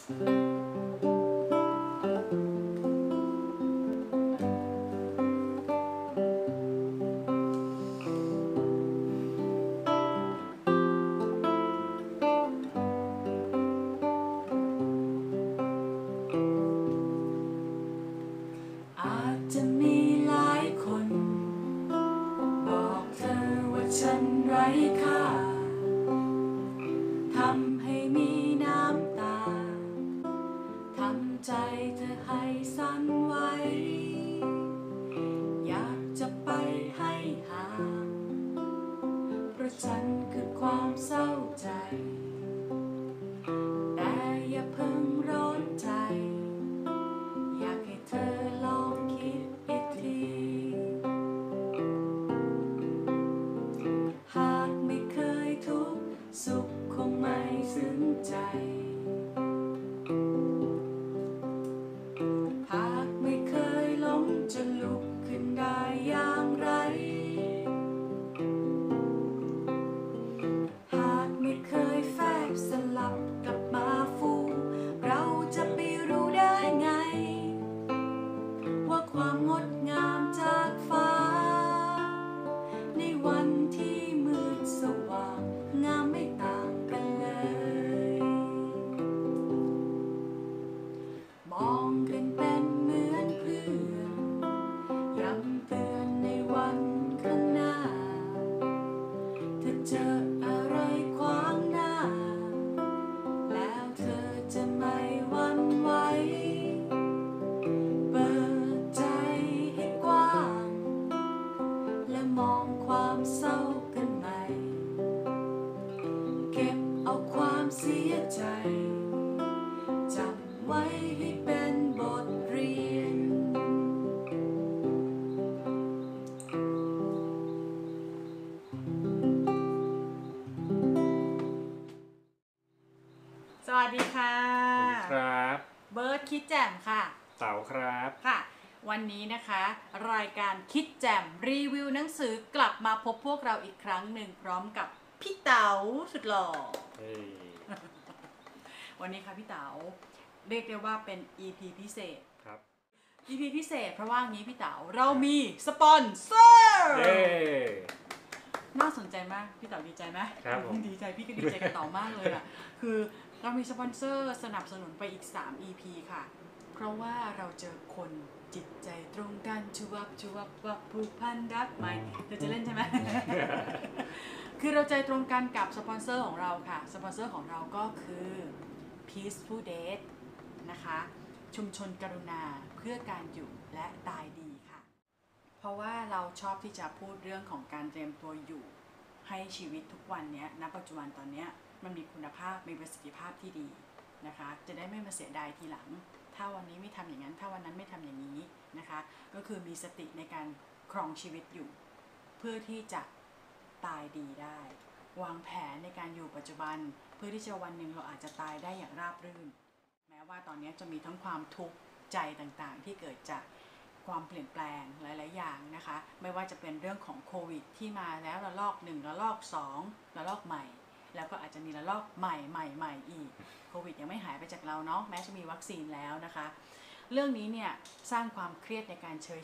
อาจจะมีหลายคนบอกเธอว่าฉันไร้ค่าทำให้มีน้ำตาทำใจเธอให้สั่นไหวอยากจะไปให้ห่างเพราะฉันคือความเศร้าใจแต่อย่าเพิ่งร้อนใจอยากให้เธอลองคิดอีกทีหากไม่เคยทุกข์สุขคงไม่ซึ้งใจหากไม่เคยล้มจะลุกขึ้นได้อย่างไรหากไม่เคยแฝงสลับกับมาฟูเราจะไปรู้ได้ไงว่าความงดงามจากฟ้าในวันที่มืดสว่างงามไม่ต่างกันเลยมองกันเป็นเหมือนเพื่อนย้ำเตือนในวันข้างหน้าถ้าเจออะไรขวางหน้าแล้วเธอจะไม่หวั่นไหวเปิดใจให้กว้างและมองความเศร้ากันใหม่เก็บเอาความเสียใจจำไว้ให้เป็นบทเรียนสวัสดีค่ะครับเบิร์ดคิดแจ่มค่ะเต๋าครับค่ะวันนี้นะคะรายการคิดแจ่มรีวิวหนังสือกลับมาพบพวกเราอีกครั้งหนึ่งพร้อมกับพี่เต๋าสุดหล่อ วันนี้ค่ะพี่เต๋าเรียกได้ว่าเป็น EP พิเศษครับ EP พิเศษเพราะว่างี้พี่เต๋าเรามีสปอนเซอร์น่าสนใจมากพี่เต๋าดีใจไหมครับผมดีใจพี่ก็ดีใจกับเต๋ามากเลยอ่ะคือเรามีสปอนเซอร์สนับสนุนไปอีก3 EP ค่ะเพราะว่าเราเจอคนจิตใจตรงกันชูวับวับผูกพันรักใหม่เธอจะเล่นใช่ไหม คือเราใจตรงกันกับสปอนเซอร์ของเราค่ะสปอนเซอร์ของเราก็คือ Peaceful Date นะคะชุมชนกรุณาเพื่อการอยู่และตายดีค่ะเพราะว่าเราชอบที่จะพูดเรื่องของการเตรียมตัวอยู่ให้ชีวิตทุกวันนี้ณปัจจุบันตอนนี้มันมีคุณภาพมีประสิทธิภาพที่ดีนะคะจะได้ไม่มาเสียดายทีหลังถ้าวันนี้ไม่ทำอย่างนั้นถ้าวันนั้นไม่ทำอย่างนี้นะคะก็คือมีสติในการครองชีวิตอยู่เพื่อที่จะตายดีได้วางแผนในการอยู่ปัจจุบันเพื่อที่จะวันหนึ่งเราอาจจะตายได้อย่างราบรื่นแม้ว่าตอนนี้จะมีทั้งความทุกข์ใจต่างๆที่เกิดจากความเปลี่ยนแปลงหลายๆอย่างนะคะไม่ว่าจะเป็นเรื่องของโควิดที่มาแล้วระลอก1ระลอก2ระลอกใหม่แล้วก็อาจจะมีระลอกใหม่อีกโควิดยังไม่หายไปจากเราเนาะแม้จะมีวัคซีนแล้วนะคะเรื่องนี้เนี่ยสร้างความเครียดในการใช้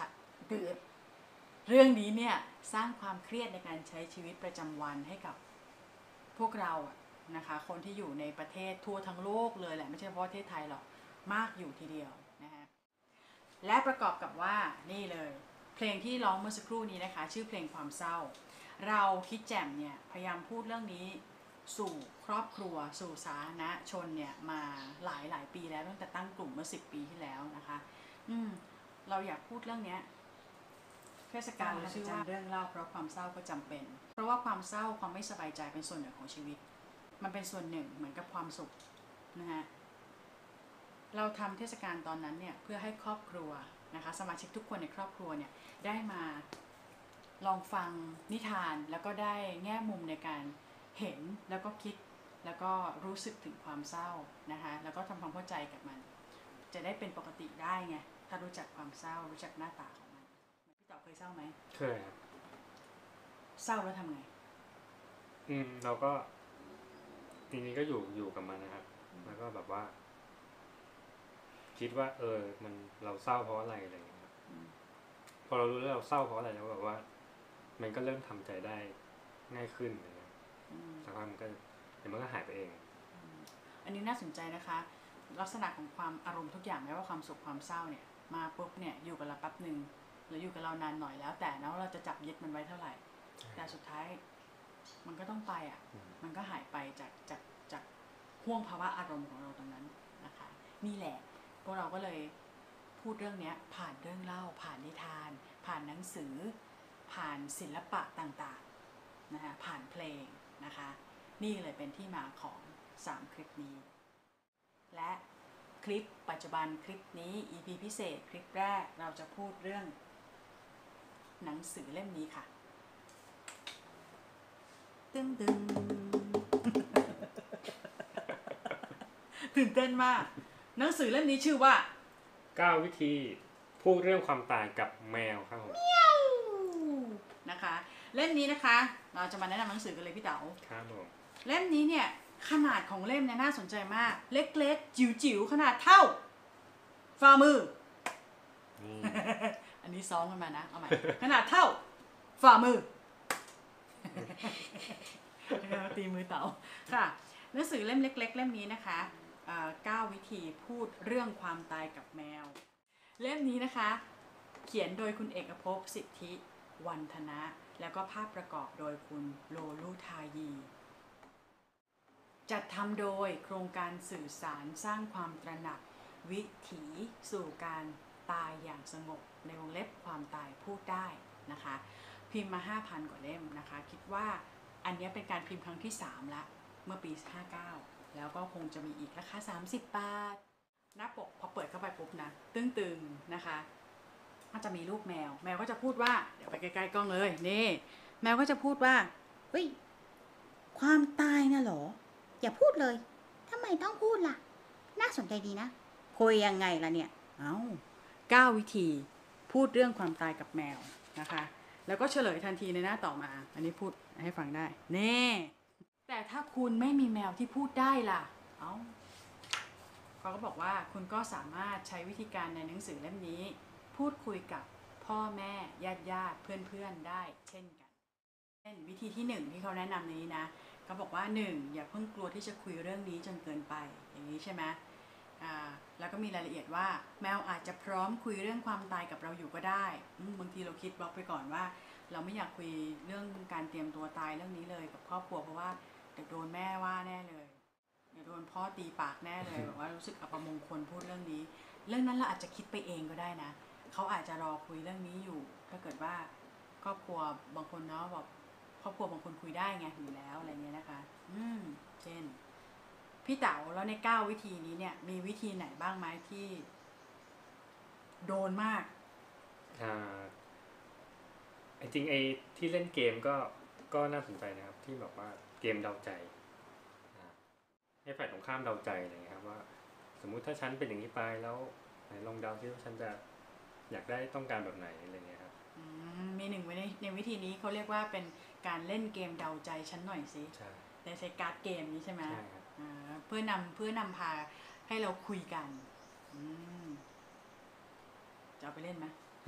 เรื่องนี้เนี่ยสร้างความเครียดในการใช้ชีวิตประจำวันให้กับพวกเรานะคะคนที่อยู่ในประเทศทั่วทั้งโลกเลยแหละไม่ใช่เฉพาะประเทศไทยหรอกมากอยู่ทีเดียวนะคะและประกอบกับว่านี่เลยเพลงที่ร้องเมื่อสักครู่นี้นะคะชื่อเพลงความเศร้าเราคิดแจ่มเนี่ยพยายามพูดเรื่องนี้สู่ครอบครัวสู่สาธารณชนเนี่ยมาหลายปีแล้วตั้งแต่ตั้งกลุ่มเมื่อ10 ปีที่แล้วนะคะเราอยากพูดเรื่องนี้เทศกาลชื่อว่าเรื่องเล่าเพราะความเศร้าก็จำเป็นเพราะว่าความเศร้าความไม่สบายใจเป็นส่วนหนึ่งของชีวิตมันเป็นส่วนหนึ่งเหมือนกับความสุขนะฮะเราทำเทศกาลตอนนั้นเนี่ยเพื่อให้ครอบครัวนะคะสมาชิกทุกคนในครอบครัวเนี่ยได้มาลองฟังนิทานแล้วก็ได้แง่มุมในการเห็นแล้วก็คิดแล้วก็รู้สึกถึงความเศร้านะคะแล้วก็ทำความเข้าใจกับมันจะได้เป็นปกติได้ไงถ้ารู้จักความเศร้ารู้จักหน้าตาของมันพี่ต่อเคยเศร้าไหมเคยครับเศร้าแล้วทำไงเราก็ทีนี้ก็อยู่กับมันนะครับแล้วก็แบบว่าคิดว่ามันเราเศร้าเพราะอะไรอะไรอย่างเงี้ยครับพอเรารู้แล้วเราเศร้าเพราะอะไรแล้วแบบว่า มันก็เริ่มทำใจได้ง่ายขึ้นอะไรเงี้ยสักพักมันก็หายไปเองอันนี้น่าสนใจนะคะลักษณะของความอารมณ์ทุกอย่างไม่ว่าความสุขความเศร้าเนี่ยมาปุ๊บเนี่ยอยู่กับเราแป๊บหนึ่งหรืออยู่กับเรานานหน่อยแล้วแต่นะว่าเราจะจับยึดมันไว้เท่าไหร่แต่สุดท้ายมันก็ต้องไปอ่ะมันก็หายไปจากห่วงภาวะอารมณ์ของเราตรงนั้นนะคะนี่แหละพวกเราก็เลยพูดเรื่องนี้ผ่านเรื่องเล่าผ่านนิทานผ่านหนังสือผ่านศิลปะต่างๆนะคะผ่านเพลงนะคะนี่เลยเป็นที่มาของ3คลิปนี้และคลิปปัจจุบันคลิปนี้ EP พิเศษคลิปแรกเราจะพูดเรื่องหนังสือเล่มนี้ค่ะตึ้งตึ้ง ตื่นเต้นมากหนังสือเล่มนี้ชื่อว่า 9 วิธีพูดเรื่องความตายกับแมวครับผมนะคะเล่มนี้นะคะเราจะมาแนะนำหนังสือกันเลยพี่เต๋าครับผมเล่มนี้เนี่ยขนาดของเล่มเนี่ยน่าสนใจมากเล็กๆจิ๋วๆขนาดเท่าฝ่ามือ อันนี้ซ้อมกันมานะเอาใหม่ ขนาดเท่าฝ่ามือ ตีมือเต๋าค่ะหนังสือเล่มเล็กๆเล่มนี้นะคะ9 วิธีพูดเรื่องความตายกับแมวเล่มนี้นะคะเขียนโดยคุณเอกภพสิทธิวันธนะแล้วก็ภาพประกอบโดยคุณโลลุทายีจัดทำโดยโครงการสื่อสารสร้างความตระหนักวิถีสู่การตายอย่างสงบในวงเล็บความตายพูดได้นะคะพิมพ์มา 5,000 กว่าเล่มนะคะคิดว่าอันนี้เป็นการพิมพ์ครั้งที่3ละเมื่อปี 59แล้วก็คงจะมีอีกราคา30 บาทหน้าปกพอเปิดเข้าไปปุ๊บนะตึงๆนะคะก็จะมีรูปแมวก็จะพูดว่าเดี๋ยวไปใกล้ๆกล้องเลยนี่แมวก็จะพูดว่าเฮ้ยความตายน่ะเหรออย่าพูดเลยทำไมต้องพูดล่ะน่าสนใจดีนะคุยยังไงล่ะเนี่ย 9 วิธีพูดเรื่องความตายกับแมวนะคะแล้วก็เฉลยทันทีในหน้าต่อมาอันนี้พูดให้ฟังได้แน่แต่ถ้าคุณไม่มีแมวที่พูดได้ล่ะเขาก็บอกว่าคุณก็สามารถใช้วิธีการในหนังสือเล่มนี้พูดคุยกับพ่อแม่ญาติเพื่อนได้เช่นกันเช่นวิธีที่1ที่เขาแนะนำในนี้นะเขาบอกว่า1อย่าเพิ่งกลัวที่จะคุยเรื่องนี้จนเกินไปอย่างนี้ใช่ไหมแล้วก็มีรายละเอียดว่าแมวอาจจะพร้อมคุยเรื่องความตายกับเราอยู่ก็ได้บางทีเราคิดบล็อกไปก่อนว่าเราไม่อยากคุยเรื่องการเตรียมตัวตายเรื่องนี้เลยกับครอบครัวเพราะว่าเดี๋ยวโดนแม่ว่าแน่เลยเดี๋ยวโดนพ่อตีปากแน่เลยแบบว่ารู้สึกอัปมงคลพูดเรื่องนี้เรื่องนั้นเราอาจจะคิดไปเองก็ได้นะเขาอาจจะรอคุยเรื่องนี้อยู่ถ้าเกิดว่าครอบครัวบางคนเนาะแบบครอบครัวบางคนคุยได้ไงอยู่แล้วอะไรเงี้ยนะคะเช่นพี่เต๋าแล้วใน9 วิธีนี้เนี่ยมีวิธีไหนบ้างไหมที่โดนมากจริงที่เล่นเกมก็น่าสนใจนะครับที่แบบว่าเกมเดาใจให้ฝ่ายตรงข้ามเดาใจอะไรเงี้ยครับว่าสมมุติถ้าฉันเป็นอย่างนี้ไปแล้วไหนลองเดาซิว่าฉันจะอยากได้ต้องการแบบไหนอะไรเงี้ยครับมีหนึ่งในวิธีนี้เขาเรียกว่าเป็นการเล่นเกมเดาใจฉันหน่อยสิใช้การ์ดเกมนี้ใช่ไหมเพื่อนำพาให้เราคุยกันจะเอาไปเล่นไหม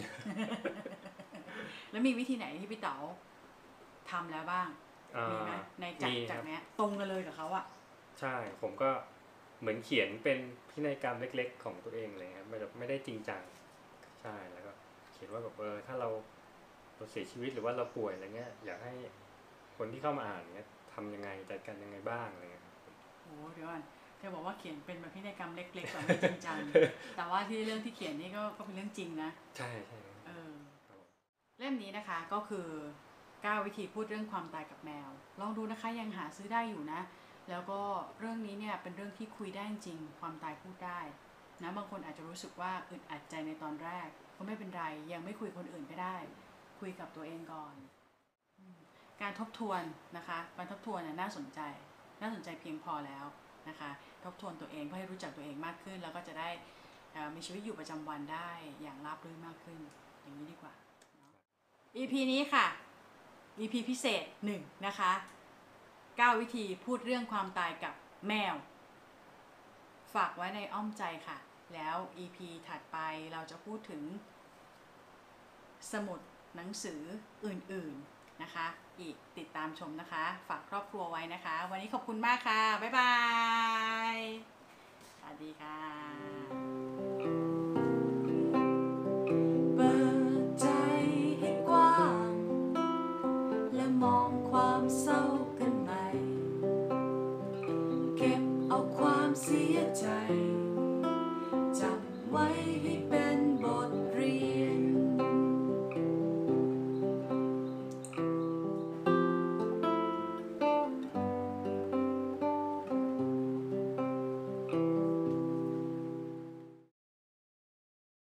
แล้วมีวิธีไหนที่พี่เต๋าทำแล้วบ้างมีไหมในจากเนี้ยตรงกันเลยกับเขาอะใช่ผมก็เหมือนเขียนเป็นพินัยกรรมเล็กๆของตัวเองเลยครับไม่ได้จริงจังใช่แล้วก็เขียนว่าแบบถ้าเราเสียชีวิตหรือว่าเราป่วยอะไรเงี้ยอยากให้คนที่เข้ามาอ่านเนี้ยทำยังไงจัดการยังไงบ้างอะไรเงี้ยโอ้เดี๋ยวก่อนเธอบอกว่าเขียนเป็นแบบพินัยกรรมเล็กๆแบบไม่จริงจัง แต่ว่าที่เรื่องที่เขียนนี่ก็เป็นเรื่องจริงนะใช่เล่มนี้นะคะก็คือ9 วิธีพูดเรื่องความตายกับแมวลองดูนะคะยังหาซื้อได้อยู่นะแล้วก็เรื่องนี้เนี่ยเป็นเรื่องที่คุยได้จริงความตายพูดได้นะบางคนอาจจะรู้สึกว่าอึดอัดใจในตอนแรกก็ไม่เป็นไรยังไม่คุยคนอื่นก็ได้คุยกับตัวเองก่อนการทบทวนนะคะการทบทวนน่าสนใจเพียงพอแล้วนะคะทบทวนตัวเองเพื่อให้รู้จักตัวเองมากขึ้นแล้วก็จะได้มีชีวิตอยู่ประจำวันได้อย่างราบรื่นมากขึ้นอย่างนี้ดีกว่า EP นี้ค่ะ EP พิเศษ1นะคะ9 วิธีพูดเรื่องความตายกับแมวฝากไว้ในอ้อมใจค่ะแล้ว EP ถัดไปเราจะพูดถึงสมุดหนังสืออื่นๆนะคะอีกติดตามชมนะคะฝากครอบครัวไว้นะคะวันนี้ขอบคุณมากค่ะบ๊ายบายสวัสดีค่ะเปิดใจให้กว้างและมองความเศร้า